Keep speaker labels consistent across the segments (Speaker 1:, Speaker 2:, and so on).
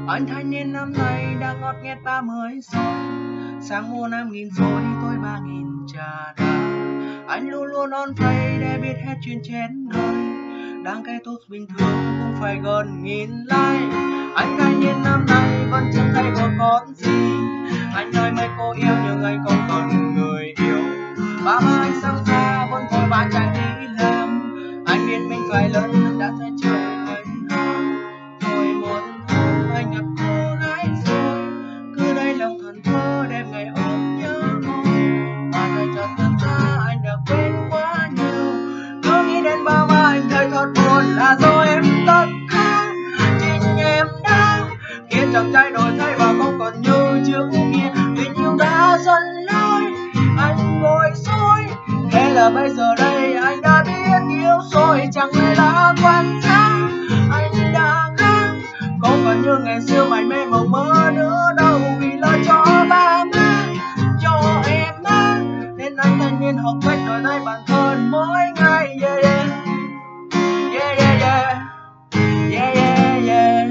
Speaker 1: Anh thanh niên năm nay đã ngót nghét 30 rồi, sang mua 5.000 rồi tôi 3.000 trà đá. Anh luôn luôn on play để biết hết chuyện chén đời, đang cái tốt bình thường cũng phải gần 1000 like. Anh thanh niên năm nay vẫn chẳng thấy có con gì, anh nói mấy cô yêu nhưng anh không còn người yêu. Ba ba anh sang xa vẫn vội vã chạy đi làm, anh biết mình phải lớn nhưng đã thấy trưởng thành hơn. Rồi một hôm anh gặp cô gái rồi, cứ đây lòng thần thơ đêm ngày ôm nhớ mong. Và rồi chợt nhận ra anh đã quên quá nhiều, cứ nghĩ đến ba ba anh thấy thật buồn là do em tất cả. Chính em đã khiến chàng trai đổi thay và không còn như trước kia. Tình yêu đã dần lối, anh bối rối. Thế là bây giờ đây anh đã biết yêu rồi, chẳng lẽ đã quan sát anh đã khác, không còn như ngày xưa mải mê mộng mơ nữa đâu. Vì lo cho ba má, cho em má, nên anh thanh niên học cách đổi thay bản thân mỗi ngày. Yeah yeah yeah yeah yeah yeah yeah.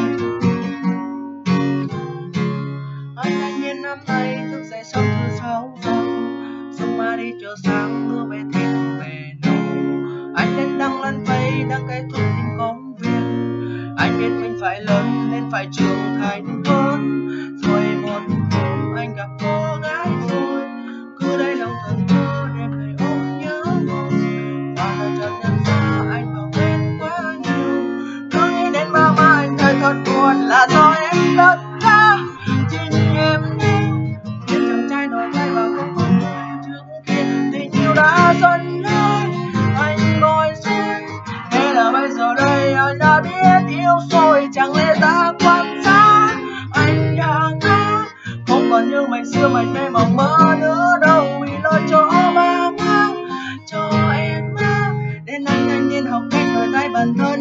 Speaker 1: Anh thanh niên năm nay thức dậy sớm từ 6 giờ, xong mà đi chợ sáng mưa về thịt về nấu. Anh lên đăng lên face đăng cái thông tin công việc, anh biết mình phải lớn nên phải trưởng thành hơn. Rồi một hôm anh gặp cô gái rồi, cứ đây lòng thần thơ đêm ngày ôm nhớ mong. Và rồi chợt nhận ra anh bảo quen quá nhiều, cứ nghĩ đến ba má anh thấy thật buồn là do em tất cả. Chính em đi khiến chàng trai đổi thay và không còn người trước kia. Tình yêu đã dần lối, anh bối rối. Thế là bây giờ đây anh đã biết yêu rồi, chẳng lẽ ta quan sát anh đã khác, không còn như ngày xưa mải mê mộng mơ nữa đâu. Vì lo cho ba má, cho em má, nên anh thanh niên học cách đổi thay bản thân